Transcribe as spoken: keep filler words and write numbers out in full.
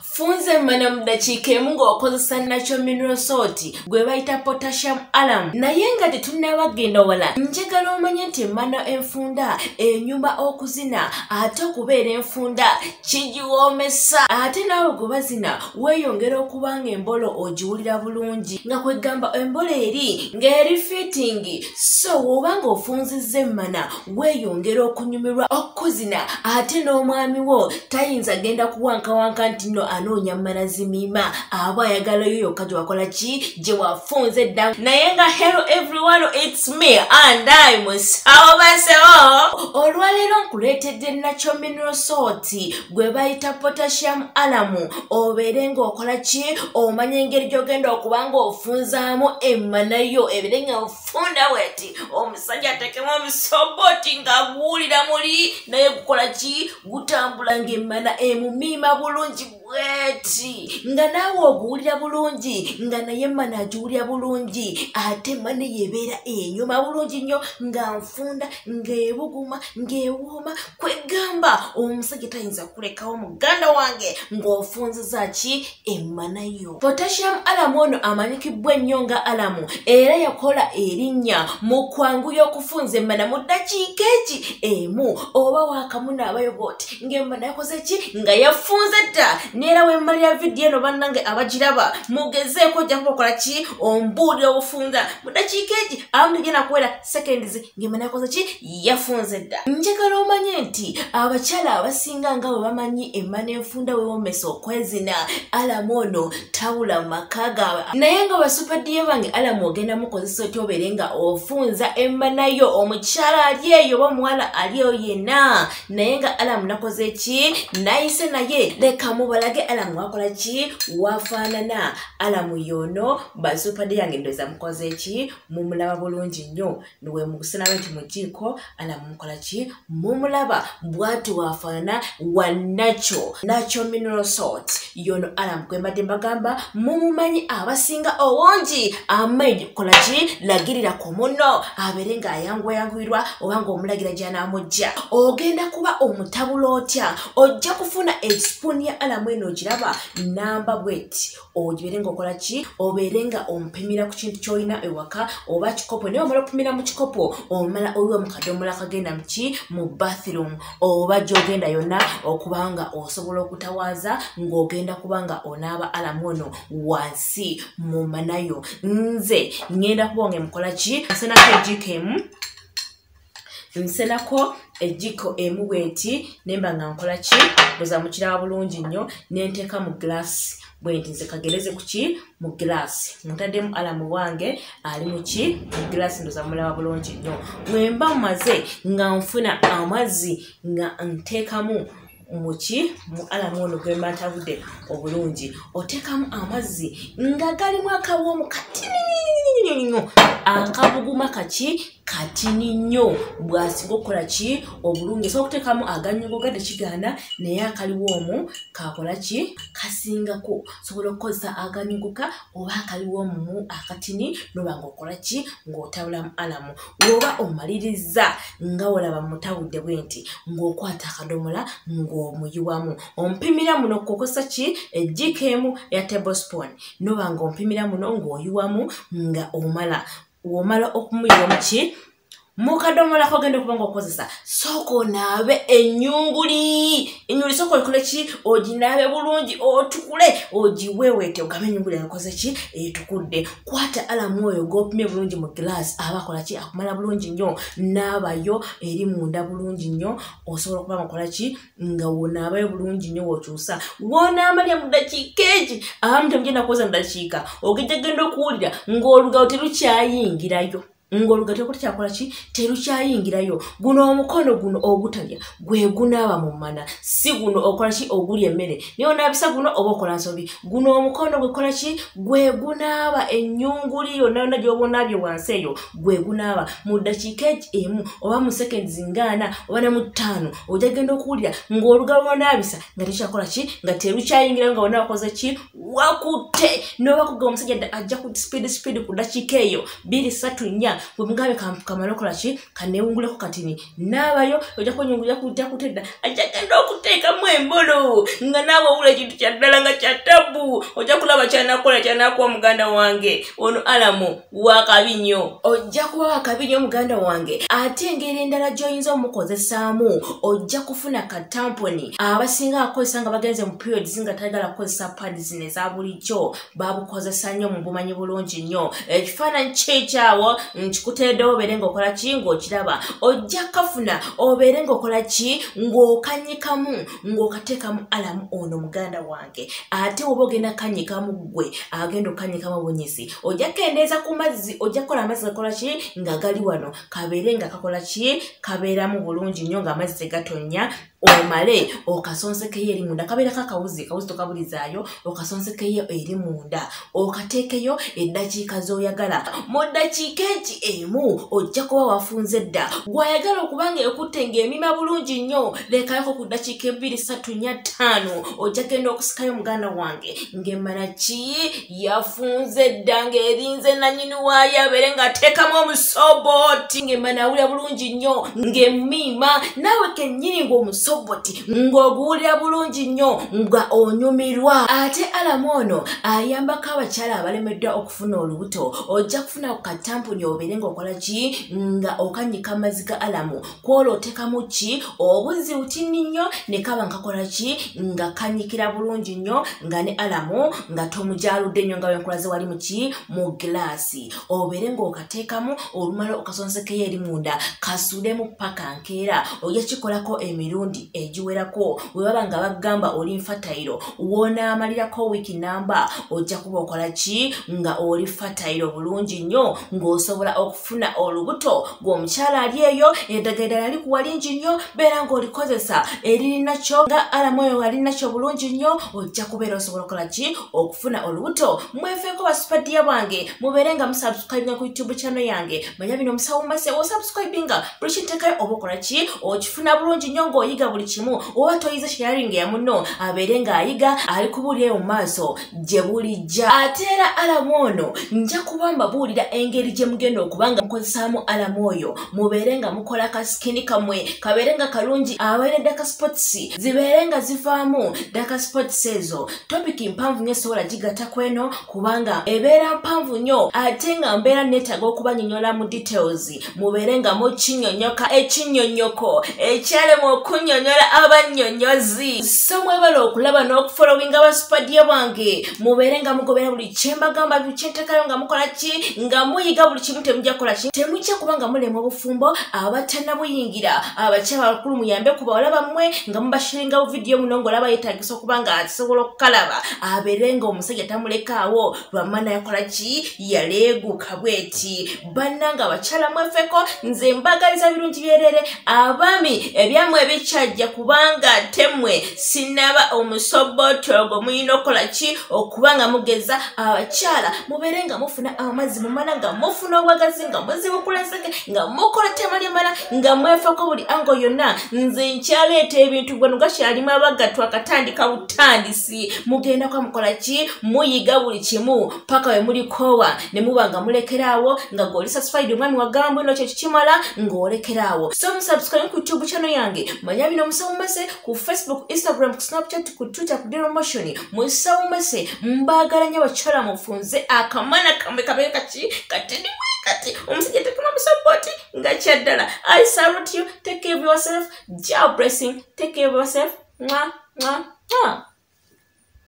Funze mana mudakike mungo okozesa natural mineral salt gwe bayita potassium alum naye nga tetunnabagenda wala njagala omanye nti mana enfunda enyuma okuzina ate okubeera enfunda kigiwoomesa ate naawe gwe bazina weeyongera okubanga embolo ogiwulira bulungi nga kwegamba embolo eri ng'eri fitting so wobanga ofunzizza emmana weeyongera okunyumirwa okuzina ate n'omwami wo tayinza genda kuwankawanka nti no anoonya mmana zimiima aba ayagalayo yokka gye wakola ki gye wafunze dda naye nga hello everyone it's me and I'm Musawo Basewo olwaleero nkuleetedde natural mineral salt gwe bayita potassium alum obeere ng'okola ki omanya engeri gy'ogenda okubanga ofunzaamu emmana yo ebire nga ofunda weti omusajja atekemu omusoboti nga guwulira muli naye gukola ki gutambula ng'emmana emumiima bulungi bweti nga naawe oguwulira bulungi nga naye emmana agiwulira bulungi ate emmana yebeera enyuma bulungi nnyo nga nfunda ng'ebuguma ng'ewooma kwegamba omusajja tayinza kulekawo muganda wange ng'ofunziza ki emmana yo. Potassium alum ono amanyikibbwa ennyo nga alamu era yakola erinnya mu kwanguya okufunza emmana mu ddakiika eki emu oba waakamu n'abayoga oti ng'emmana yakoze ki nga yafunze dda neera wemmalira vidiyo eno bannange abagiraba mugezeeko ojja kuba okola ki ombuulira obufunza mu ddakiika eki abamu tegenda kuwera seconds ng'emmana yakoze ki yafunze dda. Njagala omanye nti abakyala abasinga nga bwe bamanyi emmana enfunda weewomesa okwezina alamu ono tawula mu maka gaabwe naye nga basupadiyo bange alamu ogenda mukozesa otya obeere nga ofunza emmana yo omukyala ali eyo oba omuwala ali eyo yenna naye nga alamu nakoze ki nayise naye leka mubalage alamu wakola ki wafaanana alamu yono basupadiyo yange ndoza mukoze ki mumulaba bulungi nnyo niwe mugusinawe nti mujiiko alamu mukola ki mumulaba bwati wafaanana wa natural natural mineral salt yono alamu kwe mbadde mbagamba mumumanyi abasinga obungi amayi kola ki lagirira ku munno abeere ng'ayanguyanguyirwa oba ng'omulagira gy'anaamujja ogenda kuba omutabula otya ojja kufuna ekisipuuni ya alamu eno ogiraba namba bweti ogibeere ng'okola ki obeere nga ompimira ku kintu ky'olina ewaka oba kikopo naye omala okupimira mu kikopo omala oyiwa mu kadomola kagenda mu ki mu bathroom oba gy'ogenda yonna okubanga osobola okutawaaza ng'ogenda kubanga onaaba alamu ono wansi mu manayo. Nze ngenda kuba nga mukola ki nsenako ejjiiko emu nsenako ejjiiko emu bweti nemba nga nkola ki mbuza mukiraba bulungi nnyo nenteeka mu glass bwenti nze kagereze ku ki mu glass mutaddemu alamu wange ali mu ki mu glass ndoza mulaba bulungi nnyo mwemba mumaze nga nfuna amazzi nga nteekamu muki mu alamu ono gwe mbatabudde obulungi oteekamu amazzi nga galimu akawoomu katini nnyo akabuguma kaki katini nnyo bw'asinga okukola ki obulungi so okuteekamu aganyugo gadde kigaana naye akaliwoomu kakola ki kasingako sobola okukozesa aganyuguka oba akaliwoomu akatini noba ng'okola ki ng'otabulamu alamu woba omaliriza nga olaba mutabudde bwenti ng'okwata akadomola ng'omuyiwamu ompimira muno kukozesa ki ejjiiko emu ya tablespoon noba ng'ompimira muno ng'oyiwamu nga omala womala okumuyiwa mu ki mu kadomola kogenda okuba ng'okozesa sooka onaabe ennyunguli ennyunguli sooka okole ki oginaabe bulungi otukule ogiweeweete ogambe ennyunguli yakoze ki etukudde kwata alamu oyo g'opimye bulungi mu glass aba akola ki akumala bulungi nnyo naabayo eri munda bulungi nnyo osobola okuba ngaokola ki nga wonaabayo bulungi nnyo w'okyusa wonaamalya mu ddakiika egi abamu temugenda kukoza mu ddakiika ogejja genda okuwulira ng'olugalo terukyayingirayo ng'olugalo tekyakola ki terukyayingirayo guno omukono guno ogutalya gwe gunaaba mu mana si guno okola ki ogulya emmere naye onaabisa guno oba okola nsobi guno omukono gwe kola ki gwe gunaaba ennyunguli yonna yonna gy'oba onaabye wansi eyo gwe gunaaba mu ddakiika emu oba mu seconds ngaana oba ne mu ttaano ojja genda okuwulira ng'olugalo lwonaabisa nga tekyakola ki nga terukyayingirayo nga wonna wakoze ki wakutte n'oba kuga omusajja ajja ku speed speed ku ddakiika eyo bbiri ssatu nnya bwe mugabe kamalokola ki kanewunguleko katini nabayo ojja kunyungulya kujja kutedda ajja genda okuteekamu embolo nga naawe owula ekintu kya ddala nga kya tabu ojja kulaba kyanakola kyanakuwa muganda wange ono alamu wakabi nnyo ojja kuba wakabi nnyo muganda wange ate engeri endala gy'oyinza omukozesaamu ojja kufuna katamponi abasinga akozesa nga bagenze mu periods nga tayagala kukozesa padi zino eza bulijjo babukozesa nnyo mu bumanyi bulungi nnyo ekifaananyi kyekyawo nkikuteeddewo obeere ng'okola ki ng'okiraba ojja kafuna obeere ng'okola ki ng'okanyikamu ng'okateekamu alamu ono muganda wange ate woba ogenda kanyikamu gwe agenda okanyikamu bunyisi ojja kendeeza ku mazzi ojja kukola amazzi gakola ki nga gali wano kabeere nga kakola ki kabeeramu bulungi nnyo ng'amazzi tegatonya omale okasonsekeyo eri munda kabeera kakawuzi kawuzi tokabulizaayo okasonsekeyo eri munda okateekeyo eddakiika z'oyagala mu ddakiika eki emu ojja kuba wafunze dda gw'ayagala okubanga ekutte ng'emima bulungi nnyo leekayoko ku ddakiika ebbiri ssatu nnya ttaano ojja genda okusikayo muganda wange ng'emmana ki yafunze dda ng'erinze nannyini waayo abeere ng'ateekamu omusobooti ng'emmana awulira bulungi nnyo ng'emmiima naawe kennyini ng'omusobooti boti ng'oguwulira bulungi nnyo nga onyumirwa ate alamu ono ayambako abakyala abalemeddwa okufuna olubuto ojja kufuna ku katampuni obeere ng'okola ki nga okanyika amazzi ga alamu kwola oteekamu ki obuzzi butini nnyo ne kaba nkakola ki nga kanyikira bulungi nnyo nga ne alamu nga tomujaludde nnyo nga wenkulaze wali mu ki mu gilaasi obeere ng'okateekamu olumala okasonsekeyo eri munda kasulemu paka nkeera ojja kikolako emirundi ejiwerako webaba nga bagamba oli nfatayiro wonaamalirako wiiki namba ojja kuba okola ki nga oli fatayiro bulungi nnyo ng'osobola okufuna olubuto ng'omukyala ali eyo eddagala eddala likuwa lingi nnyo beera ng'olikozesa eririnakyo nga alamu oyo alinakyo bulungi nnyo ojja kubeera osobola okukola ki okufuna olubuto mwefeeko basupadiya bange mubeere nga musubscribinga ku YouTube channel yange manya bino musawo mase osubscribinga buli kinteekayo oba okola ki okifuna bulungi nnyo ng'oyiga buli kimu oba toyize sharing ya muno abeere ng'ayiga ali kubuulira mu maaso gye bulijja ate era alamu ono nja kuba mbabuulira engeri gye mugenda okubanga mukozesaamu alamu oyo mubeere nga mukola kasikini kamwe kabeere nga kalungi abaire daka spots zibeere nga zivaamu daka spots ezo topiki mpanvu nnyo sobola gigata kweno kubanga ebeera mpanvu nnyo ate nga mbeera neetaaga okubanyonnyola mu details mubeere nga mukinyonnyoka ekinnyonnyoko ekyalema okunnyonnyola abannyonnyozi so mwebala okulaba n'okufollowinga basupadiya bange mubeere nga mugobera buli kyembagamba bikyenteekayo nga mukola ki nga muyiga buli kimu temujja kukola ki temujja kuba nga mulema obufumbo abatannabuyingira abakyala bakulu muyambe ku bawala bammwe nga mubashiringawo vidiyo muno ng'olaba yeetaagisa okuba nga asobola okukalaba abeere nga omusajja tamulekaawo lwamana yakola ki yaleeguka bweti bannanga abakyala mwefeko nze mbagaliza birungi byerere abaami ebyammwe ebikyajja kubanga temmwe sinaba omusoboto ogwo muyina okukola ki okuba nga mugeza abakyala mubeere nga mufuna amazzi mumala nga mufuna obwagazi nga muzibukula enseke nga mukola ttema lyemala nga mwefeko buli ango yonna nze nkyaleeta ebintu gwanu gakyalimu abagattu akatandika butandisi mugenda kwa mukola ki muyiga buli kimu paka we mulikoowa ne muba nga mulekeraawo nga g'oli satisfied omwami wagamba ino kyo kikimala ng'olekeraawo so musubscribe ku YouTube channel yange manya bino musawo mase ku Facebook, Instagram, ku Snapchat, ku Twitter, ku Daily Motion musawo mase mbagala nnyo abakyala mufunze akamana kamwe kabeere kaki katini kati omusajja tekama musapoti nga kyaddala. I salute you. Take care of yourself. Job blessing. Take care of yourself. Mwah, mwah, mwah.